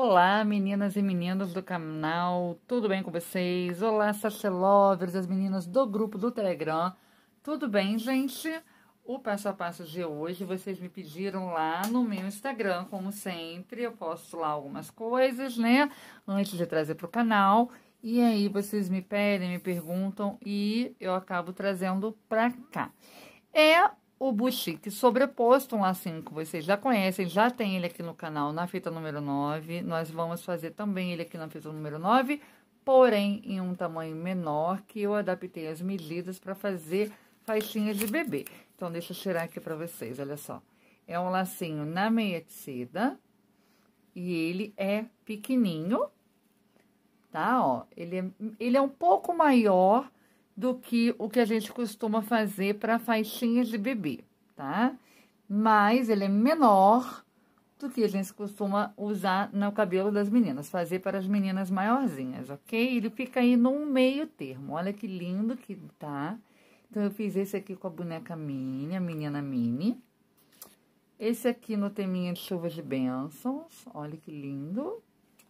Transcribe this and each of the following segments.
Olá, meninas e meninos do canal, tudo bem com vocês? Olá, Sachê Lovers, as meninas do grupo do Telegram, tudo bem, gente? O passo a passo de hoje, vocês me pediram lá no meu Instagram, como sempre, eu posto lá algumas coisas, né? Antes de trazer para o canal, e aí vocês me pedem, me perguntam e eu acabo trazendo para cá. É o buchique sobreposto, um lacinho que vocês já conhecem, já tem ele aqui no canal na fita número 9. Nós vamos fazer também ele aqui na fita número 9, porém em um tamanho menor, que eu adaptei as medidas para fazer faixinhas de bebê. Então, deixa eu tirar aqui para vocês, olha só. É um lacinho na meia tecida e ele é pequenininho, tá? Ó, ele é um pouco maior do que o que a gente costuma fazer para faixinhas de bebê, tá? Mas ele é menor do que a gente costuma usar no cabelo das meninas, fazer para as meninas maiorzinhas, ok? Ele fica aí num meio termo, olha que lindo que tá. Então, eu fiz esse aqui com a boneca Minnie, a menina Minnie. Esse aqui no teminha de chuvas de bênçãos, olha que lindo.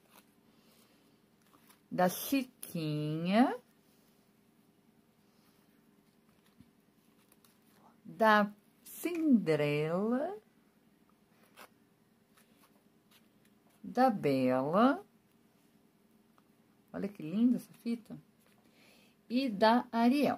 Da Chiquinha. Da Cinderela, da Bela, olha que linda essa fita, e da Ariel.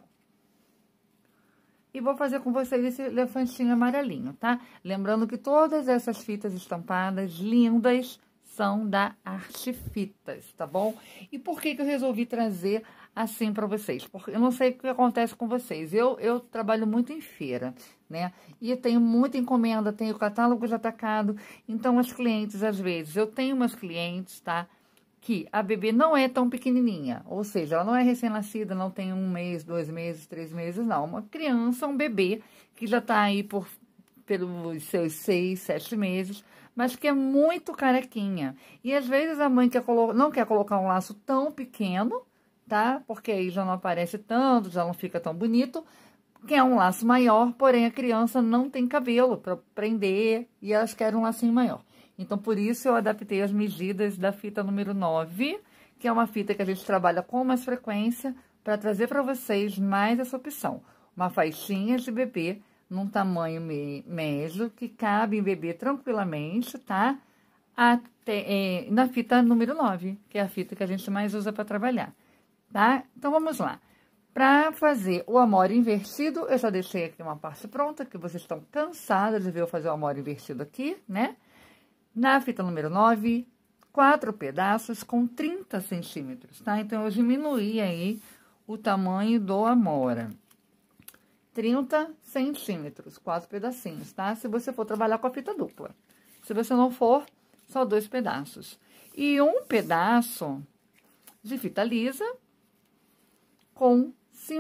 E vou fazer com vocês esse elefantinho amarelinho, tá? Lembrando que todas essas fitas estampadas lindas são da Arte Fitas, tá bom? E por que eu resolvi trazer assim para vocês? Porque eu não sei o que acontece com vocês. Eu trabalho muito em feira, né? E eu tenho muita encomenda, tenho catálogo de atacado. Então, as clientes, às vezes, eu tenho umas clientes, tá? Que a bebê não é tão pequenininha. Ou seja, ela não é recém-nascida, não tem 1 mês, 2 meses, 3 meses, não. Uma criança, um bebê, que já tá aí pelos seus 6, 7 meses, mas que é muito carequinha. E às vezes a mãe não quer colocar um laço tão pequeno, tá? Porque aí já não aparece tanto, já não fica tão bonito. Quer um laço maior, porém a criança não tem cabelo para prender e elas querem um lacinho maior. Então, por isso eu adaptei as medidas da fita número 9, que é uma fita que a gente trabalha com mais frequência para trazer para vocês mais essa opção. Uma faixinha de bebê num tamanho médio, que cabe em bebê tranquilamente, tá? Até, na fita número 9, que é a fita que a gente mais usa para trabalhar, tá? Então, vamos lá. Para fazer o amor invertido, eu já deixei aqui uma parte pronta, que vocês estão cansadas de ver eu fazer o amor invertido aqui, né? Na fita número 9, 4 pedaços com 30 centímetros, tá? Então, eu diminuí aí o tamanho do amora. 30 centímetros, 4 pedacinhos, tá? Se você for trabalhar com a fita dupla. Se você não for, só 2 pedaços. E um pedaço de fita lisa com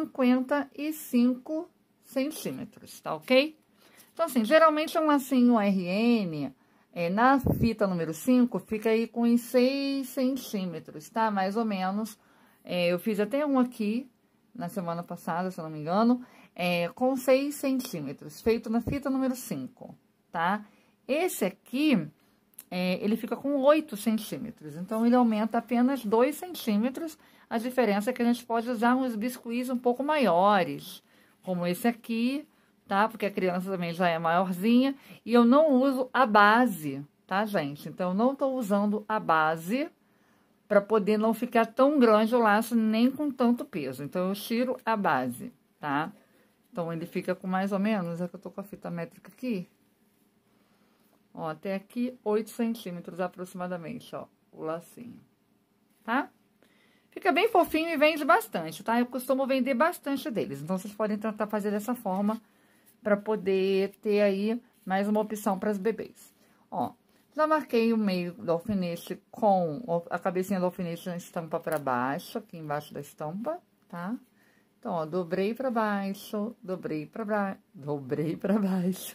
55 centímetros, tá ok? Então, assim, geralmente é um lacinho RN, na fita número 5, fica aí com uns 6 centímetros, tá? Mais ou menos. Eu fiz até um aqui na semana passada, se eu não me engano, com 6 centímetros, feito na fita número 5, tá? Esse aqui, ele fica com 8 centímetros, então ele aumenta apenas 2 centímetros. A diferença é que a gente pode usar uns biscuits um pouco maiores, como esse aqui, tá? Porque a criança também já é maiorzinha. E eu não uso a base, tá, gente? Então, eu não tô usando a base para poder não ficar tão grande o laço, nem com tanto peso. Então, eu tiro a base, tá? Então, ele fica com mais ou menos, é que eu tô com a fita métrica aqui. Ó, até aqui, 8 centímetros aproximadamente, ó, o lacinho, tá? Fica bem fofinho e vende bastante, tá? Eu costumo vender bastante deles. Então, vocês podem tentar fazer dessa forma para poder ter aí mais uma opção para as bebês. Ó, já marquei o meio do alfinete com a cabecinha do alfinete na estampa para baixo, aqui embaixo da estampa, tá? Então, ó, dobrei para baixo, dobrei para baixo, dobrei para baixo.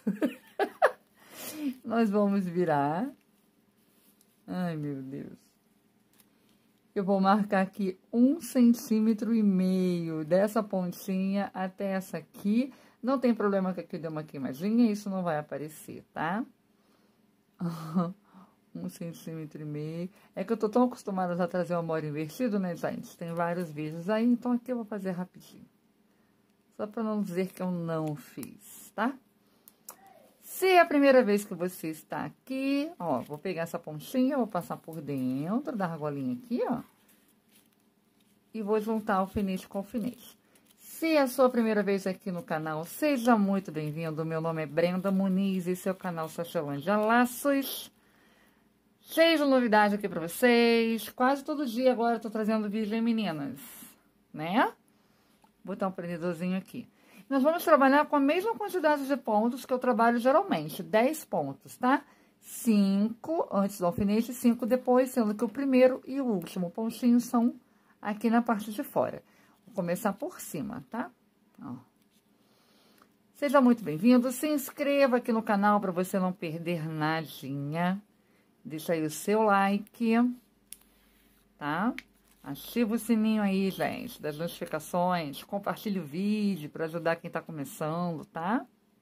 Nós vamos virar. Ai, meu Deus. Eu vou marcar aqui 1,5 centímetros dessa pontinha até essa aqui. Não tem problema que aqui dê uma queimadinha, isso não vai aparecer, tá? 1,5 cm. É que eu tô tão acostumada a trazer o amor invertido, né, gente? Tem vários vídeos aí, então aqui eu vou fazer rapidinho. Só pra não dizer que eu não fiz, tá? Se é a primeira vez que você está aqui, ó, vou pegar essa pontinha, vou passar por dentro da argolinha aqui, ó. E vou juntar alfinete com alfinete. Se é a sua primeira vez aqui no canal, seja muito bem-vindo. Meu nome é Brenda Muniz e esse é o canal Sachelândia Laços. Cheio de novidade aqui pra vocês. Quase todo dia agora eu tô trazendo vídeo, meninas, né? Vou botar um prendedorzinho aqui. Nós vamos trabalhar com a mesma quantidade de pontos que eu trabalho geralmente, 10 pontos, tá? 5 antes do alfinete, 5 depois, sendo que o primeiro e o último pontinho são aqui na parte de fora. Vou começar por cima, tá? Ó. Seja muito bem-vindo, se inscreva aqui no canal para você não perder nadinha. Deixa aí o seu like, tá? Ativa o sininho aí, gente, das notificações. Compartilhe o vídeo para ajudar quem tá começando, tá?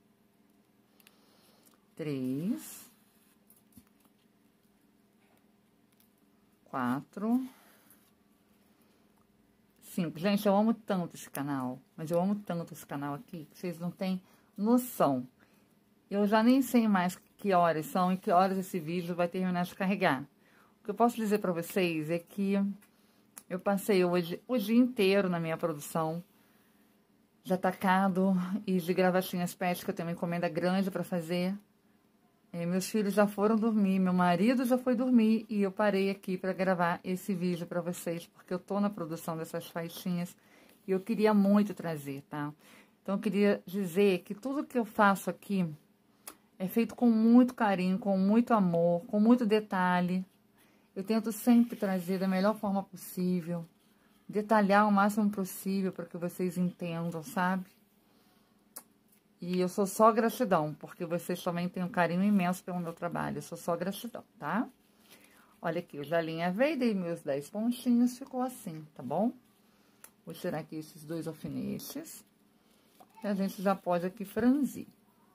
3, 4, 5. Gente, eu amo tanto esse canal, mas eu amo tanto esse canal aqui, que vocês não têm noção. Eu já nem sei mais que horas são e que horas esse vídeo vai terminar de carregar. O que eu posso dizer para vocês é que eu passei hoje o dia inteiro na minha produção de atacado e de gravatinhas pet, que eu tenho uma encomenda grande para fazer. Meus filhos já foram dormir, meu marido já foi dormir e eu parei aqui para gravar esse vídeo para vocês, porque eu tô na produção dessas faixinhas e eu queria muito trazer, tá? Então eu queria dizer que tudo que eu faço aqui é feito com muito carinho, com muito amor, com muito detalhe. Eu tento sempre trazer da melhor forma possível, detalhar o máximo possível para que vocês entendam, sabe? E eu sou só gratidão, porque vocês também têm um carinho imenso pelo meu trabalho. Eu sou só gratidão, tá? Olha aqui, eu já alinhavei, dei meus 10 pontinhos, ficou assim, tá bom? Vou tirar aqui esses 2 alfinetes e a gente já pode aqui franzir.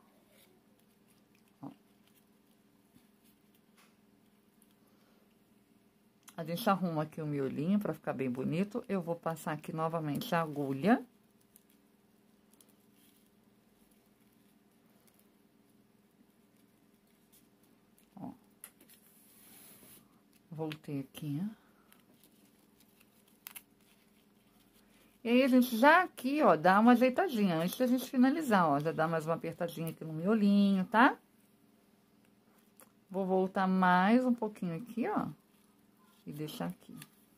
A gente arruma aqui o miolinho para ficar bem bonito. Eu vou passar aqui novamente a agulha. Ó. Voltei aqui. E aí, a gente já aqui, ó, dá uma ajeitadinha antes da gente finalizar, ó. Já dá mais uma apertadinha aqui no miolinho, tá? Vou voltar mais um pouquinho aqui, ó. E deixar aqui.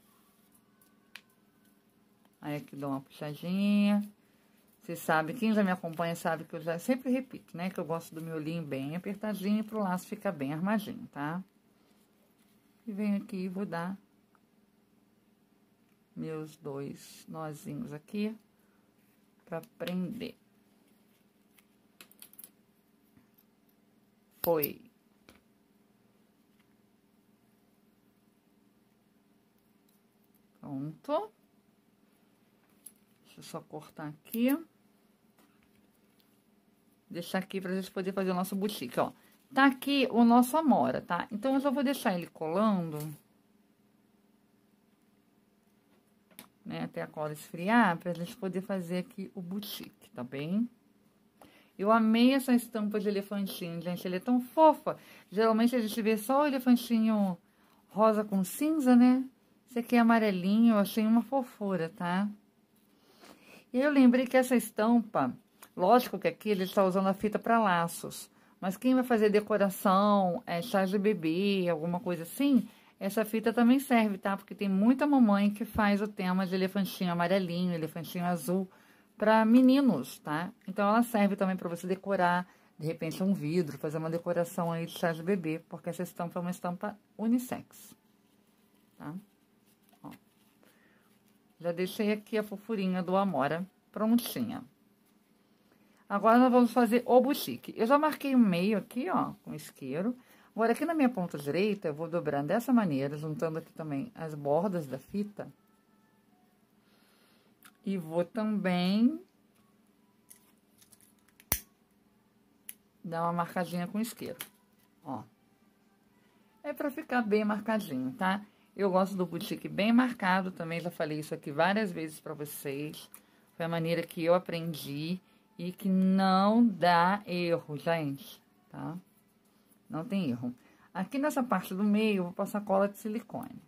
Aí aqui dou uma puxadinha. Vocês sabem, quem já me acompanha sabe que eu já sempre repito, né? Que eu gosto do miolinho bem apertadinho pro laço ficar bem armadinho, tá? E venho aqui e vou dar meus 2 nozinhos aqui pra prender. Foi. Pronto. Deixa eu só cortar aqui. Deixar aqui pra gente poder fazer o nosso boutique, ó. Tá aqui o nosso amora, tá? Então, eu já vou deixar ele colando, né? Até a cola esfriar, pra gente poder fazer aqui o boutique, tá bem? Eu amei essa estampa de elefantinho, gente. Ele é tão fofa. Geralmente, a gente vê só o elefantinho rosa com cinza, né? Esse aqui é amarelinho, eu achei uma fofura, tá? E eu lembrei que essa estampa, lógico que aqui ele está usando a fita para laços, mas quem vai fazer decoração, chá de bebê, alguma coisa assim, essa fita também serve, tá? Porque tem muita mamãe que faz o tema de elefantinho amarelinho, elefantinho azul, para meninos, tá? Então, ela serve também para você decorar, de repente, um vidro, fazer uma decoração aí de chá de bebê, porque essa estampa é uma estampa unissex, tá? Já deixei aqui a fofurinha do amora prontinha. Agora, nós vamos fazer o boutique. Eu já marquei o meio aqui, ó, com isqueiro. Agora, aqui na minha ponta direita, eu vou dobrar dessa maneira, juntando aqui também as bordas da fita. E vou também dar uma marcadinha com isqueiro, ó. É pra ficar bem marcadinho, tá? Eu gosto do boutique bem marcado, também já falei isso aqui várias vezes pra vocês. Foi a maneira que eu aprendi e que não dá erro, gente, tá? Não tem erro. Aqui nessa parte do meio, eu vou passar cola de silicone.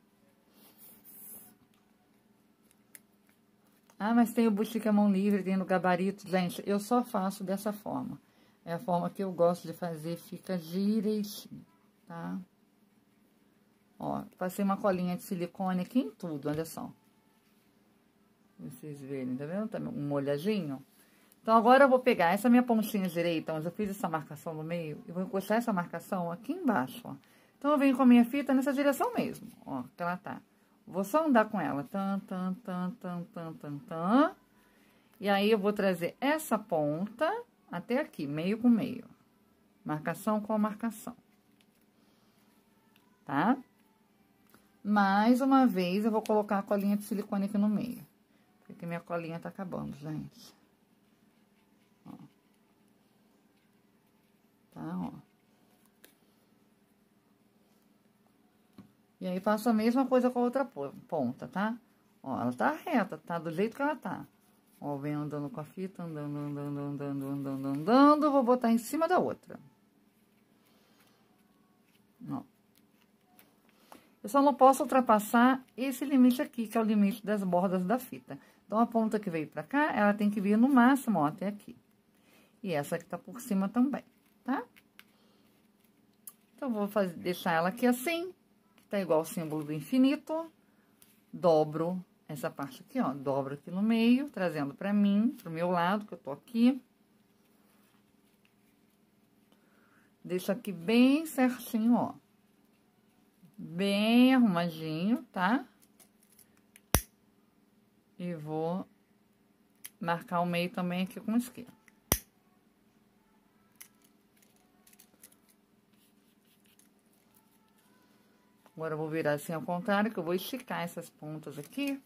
Ah, mas tem o boutique à mão livre, tem no gabarito. Gente, eu só faço dessa forma. É a forma que eu gosto de fazer, fica direitinho, tá? Ó, passei uma colinha de silicone aqui em tudo, olha só. Pra vocês verem, tá vendo? Tá um molhadinho. Então, agora eu vou pegar essa minha pontinha direita, onde eu fiz essa marcação no meio, e vou encostar essa marcação aqui embaixo, ó. Então, eu venho com a minha fita nessa direção mesmo, ó, que ela tá. Vou só andar com ela, e aí, eu vou trazer essa ponta até aqui, meio com meio. Marcação com marcação. Tá? Mais uma vez, eu vou colocar a colinha de silicone aqui no meio. Porque minha colinha tá acabando, gente. Ó. Tá, ó. E aí, faço a mesma coisa com a outra ponta, tá? Ó, ela tá reta, tá? Do jeito que ela tá. Ó, vem andando com a fita, andando. Vou botar em cima da outra. Ó. Eu só não posso ultrapassar esse limite aqui, que é o limite das bordas da fita. Então, a ponta que veio pra cá, ela tem que vir no máximo, ó, até aqui. E essa que tá por cima também, tá? Então, vou deixar ela aqui assim, que tá igual o símbolo do infinito. Dobro essa parte aqui, ó, dobro aqui no meio, trazendo pra mim, pro meu lado, que eu tô aqui. Deixo aqui bem certinho, ó. Bem arrumadinho, tá? E vou marcar o meio também aqui com o isqueiro. Agora, eu vou virar assim ao contrário, que eu vou esticar essas pontas aqui.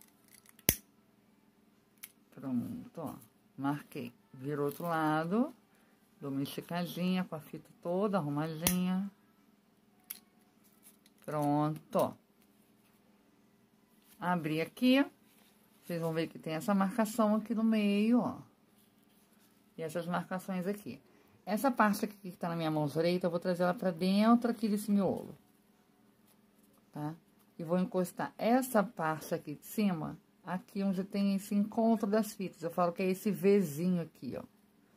Pronto, ó. Marquei. Viro outro lado. Dou uma esticadinha com a fita toda arrumadinha. Pronto. Abri aqui. Vocês vão ver que tem essa marcação aqui no meio, ó. E essas marcações aqui. Essa parte aqui que tá na minha mão direita, eu vou trazer ela pra dentro aqui desse miolo. Tá? E vou encostar essa parte aqui de cima, aqui onde tem esse encontro das fitas. Eu falo que é esse Vzinho aqui, ó.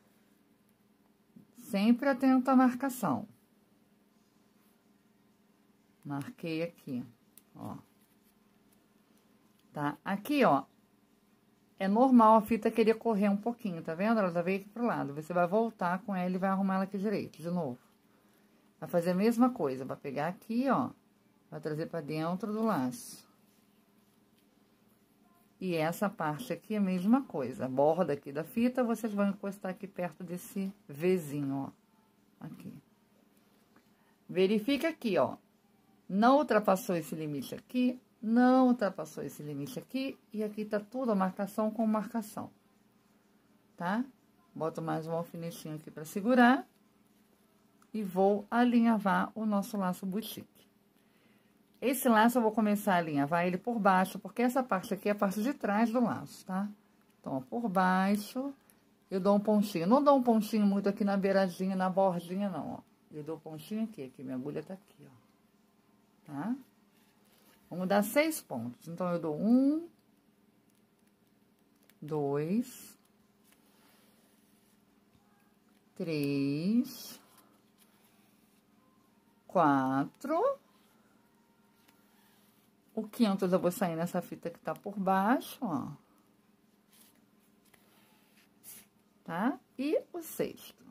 Sempre atento à marcação. Marquei aqui, ó. Tá? Aqui, ó. É normal a fita querer correr um pouquinho, tá vendo? Ela já veio aqui pro lado. Você vai voltar com ela e vai arrumar ela aqui direito, de novo. Vai fazer a mesma coisa. Vai pegar aqui, ó. Vai trazer pra dentro do laço. E essa parte aqui é a mesma coisa. A borda aqui da fita, vocês vão encostar aqui perto desse Vzinho, ó. Aqui. Verifica aqui, ó. Não ultrapassou esse limite aqui. Não ultrapassou esse limite aqui. E aqui tá tudo a marcação com marcação. Tá? Boto mais um alfinetinho aqui pra segurar. E vou alinhavar o nosso laço boutique. Esse laço eu vou começar a alinhavar ele por baixo, porque essa parte aqui é a parte de trás do laço, tá? Então, ó, por baixo, eu dou um pontinho. Não dou um pontinho muito aqui na beiradinha, na bordinha, não, ó. Eu dou um pontinho aqui, minha agulha tá aqui, ó. Tá? Vamos dar 6 pontos. Então, eu dou 1, 2, 3, 4... O quinto eu vou sair nessa fita que tá por baixo, ó. Tá? E o sexto.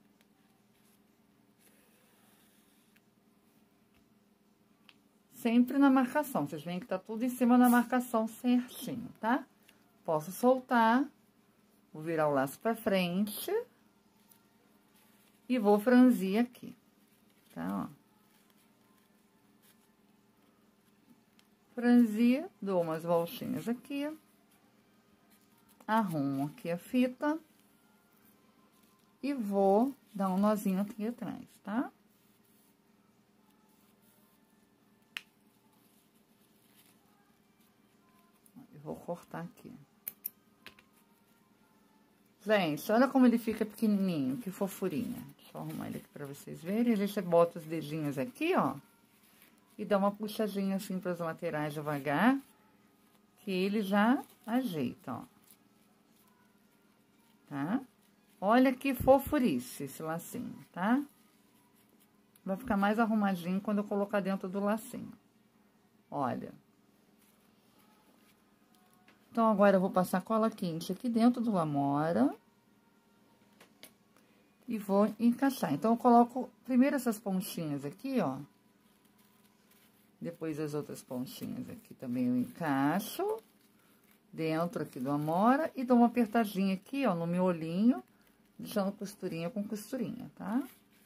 Sempre na marcação. Vocês veem que tá tudo em cima da marcação certinho, tá? Posso soltar. Vou virar o laço pra frente. E vou franzir aqui. Tá, ó. Franzir, dou umas voltinhas aqui, arrumo aqui a fita e vou dar um nozinho aqui atrás, tá? Vou cortar aqui. Gente, olha como ele fica pequenininho, que fofurinha. Deixa eu arrumar ele aqui pra vocês verem. Aí você bota os dedinhos aqui, ó. E dá uma puxadinha assim pras laterais devagar. Que ele já ajeita, ó. Tá? Olha que fofurice esse lacinho, tá? Vai ficar mais arrumadinho quando eu colocar dentro do lacinho. Olha. Então, agora eu vou passar cola quente aqui dentro do amora. E vou encaixar. Então, eu coloco primeiro essas pontinhas aqui, ó. Depois as outras pontinhas aqui também eu encaixo. Dentro aqui do amora. E dou uma apertadinha aqui, ó, no meu olhinho. Deixando costurinha com costurinha, tá?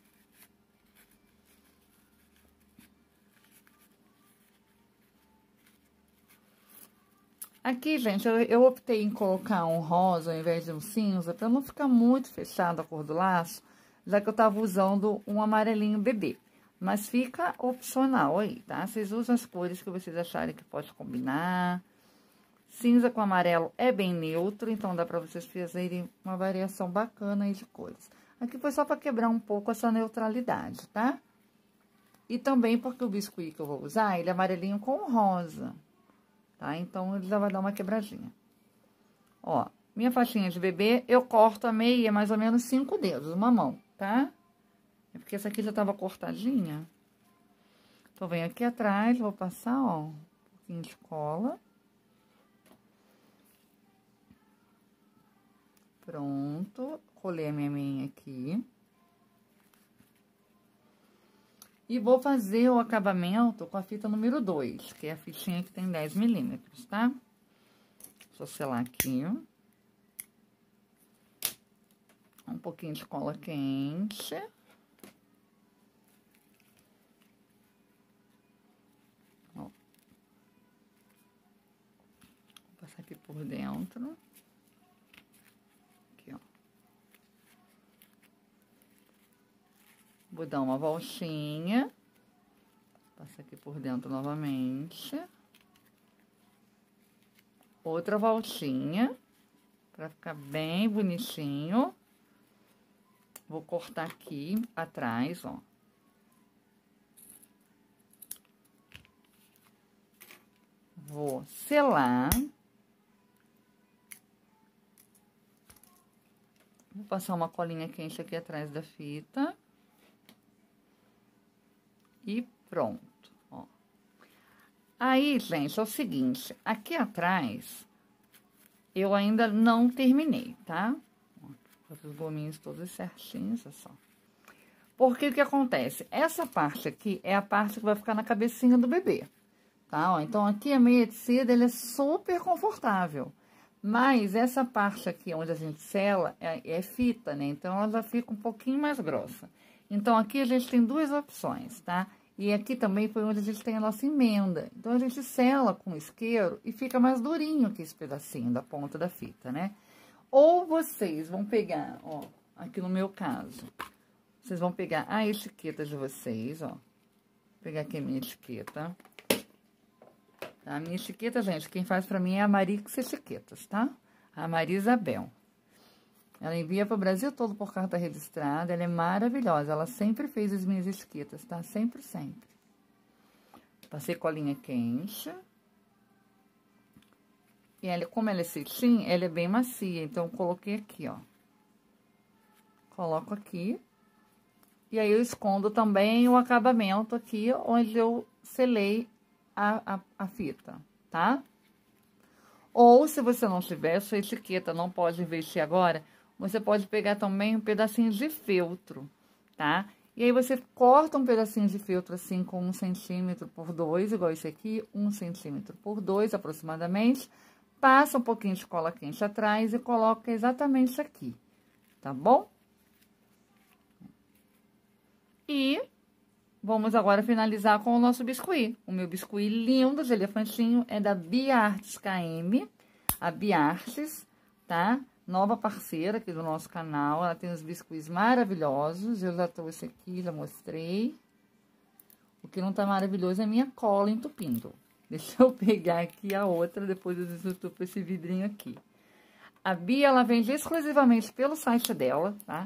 Aqui, gente, eu optei em colocar um rosa ao invés de um cinza, pra não ficar muito fechado a cor do laço, já que eu tava usando um amarelinho bebê. Mas fica opcional aí, tá? Vocês usam as cores que vocês acharem que pode combinar. Cinza com amarelo é bem neutro, então dá pra vocês fazerem uma variação bacana aí de cores. Aqui foi só pra quebrar um pouco essa neutralidade, tá? E também porque o biscuit que eu vou usar, ele é amarelinho com rosa. Tá? Então, ele já vai dar uma quebradinha. Ó, minha faixinha de bebê, eu corto a meia mais ou menos 5 dedos, uma mão, tá? É porque essa aqui já tava cortadinha. Então, venho aqui atrás, vou passar, ó, um pouquinho de cola. Pronto, colei a minha meia aqui. E vou fazer o acabamento com a fita número 2, que é a fitinha que tem 10 milímetros, tá? Vou selar aqui. Um pouquinho de cola quente. Ó. Vou passar aqui por dentro. Aqui, ó. Vou dar uma voltinha. Passa aqui por dentro novamente. Outra voltinha. Pra ficar bem bonitinho. Vou cortar aqui atrás, ó. Vou selar. Vou passar uma colinha quente aqui atrás da fita. E pronto, ó. Aí, gente, é o seguinte, aqui atrás, eu ainda não terminei, tá? Ó, os gominhos todos certinhos, olha só. Porque o que acontece? Essa parte aqui é a parte que vai ficar na cabecinha do bebê, tá? Ó, então, aqui a meia de seda, ele é super confortável. Mas essa parte aqui, onde a gente sela, é fita, né? Então, ela já fica um pouquinho mais grossa. Então, aqui a gente tem duas opções, tá? E aqui também foi onde a gente tem a nossa emenda. Então, a gente sela com isqueiro e fica mais durinho aqui esse pedacinho da ponta da fita, né? Ou vocês vão pegar, ó, aqui no meu caso, vocês vão pegar a etiqueta de vocês, ó. Vou pegar aqui a minha etiqueta. A minha etiqueta, gente, quem faz pra mim é a Marix Etiquetas, tá? A Maria Isabel. Ela envia para o Brasil todo por carta registrada, ela é maravilhosa, ela sempre fez as minhas etiquetas, tá? Sempre, sempre. Passei colinha quente. E ela, como ela é cetim, ela é bem macia, então eu coloquei aqui, ó. Coloco aqui. E aí, eu escondo também o acabamento aqui, onde eu selei a fita, tá? Ou, se você não tiver, sua etiqueta não pode investir agora, você pode pegar também um pedacinho de feltro, tá? E aí, você corta um pedacinho de feltro assim com 1 centímetro por 2, igual esse aqui, 1 centímetro por 2 aproximadamente. Passa um pouquinho de cola quente atrás e coloca exatamente aqui, tá bom? E vamos agora finalizar com o nosso biscuit. O meu biscuit lindo de elefantinho é da Biartes KM, a Biartes, tá? Nova parceira aqui do nosso canal, ela tem uns biscuits maravilhosos, eu já trouxe aqui, já mostrei. O que não tá maravilhoso é a minha cola entupindo, Deixa eu pegar aqui a outra, depois eu desutupo esse vidrinho aqui. A Bia, ela vende exclusivamente pelo site dela, tá?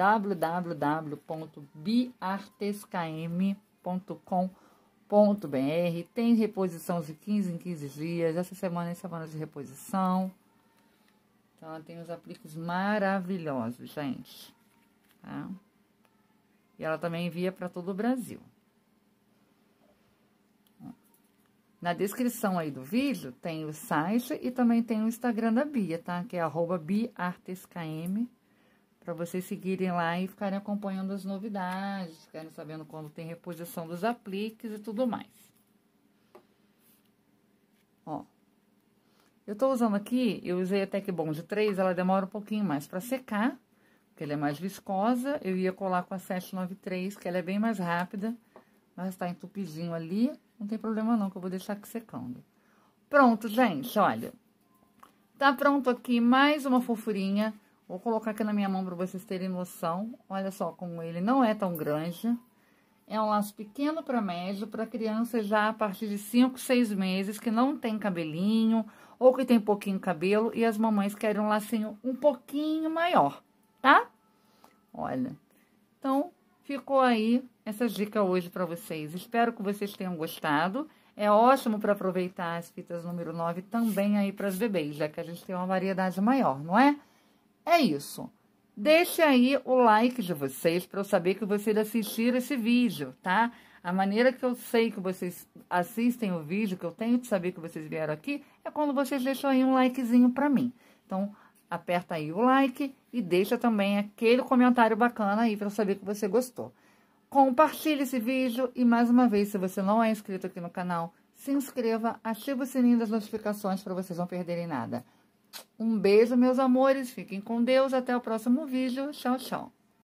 www.biarteskm.com.br. Tem reposição de 15 em 15 dias. Essa semana é semana de reposição. Então, ela tem uns apliques maravilhosos, gente. Tá? E ela também envia para todo o Brasil. Na descrição aí do vídeo tem o site e também tem o Instagram da Bia, tá? Que é @biarteskm, para vocês seguirem lá e ficarem acompanhando as novidades, ficarem sabendo quando tem reposição dos apliques e tudo mais. Ó, eu tô usando aqui, eu usei a Tec Bond 3, ela demora um pouquinho mais para secar, porque ela é mais viscosa. Eu ia colar com a 793, que ela é bem mais rápida, mas tá entupidinho ali. Não tem problema não, que eu vou deixar aqui secando. Pronto, gente, olha. Tá pronto aqui mais uma fofurinha. Vou colocar aqui na minha mão para vocês terem noção. Olha só como ele não é tão grande. É um laço pequeno para médio, para criança já a partir de 5, 6 meses, que não tem cabelinho, ou que tem pouquinho cabelo, e as mamães querem um lacinho um pouquinho maior, tá? Olha, então... ficou aí essa dica hoje para vocês. Espero que vocês tenham gostado. É ótimo para aproveitar as fitas número 9 também aí para as bebês, já que a gente tem uma variedade maior, não é? É isso. Deixe aí o like de vocês para eu saber que vocês assistiram esse vídeo, tá? A maneira que eu sei que vocês assistem o vídeo, que eu tenho de saber que vocês vieram aqui, é quando vocês deixam aí um likezinho para mim. Então, aperta aí o like e deixa também aquele comentário bacana aí para eu saber que você gostou. Compartilhe esse vídeo e, mais uma vez, se você não é inscrito aqui no canal, se inscreva, ative o sininho das notificações para vocês não perderem nada. Um beijo, meus amores, fiquem com Deus, até o próximo vídeo. Tchau, tchau.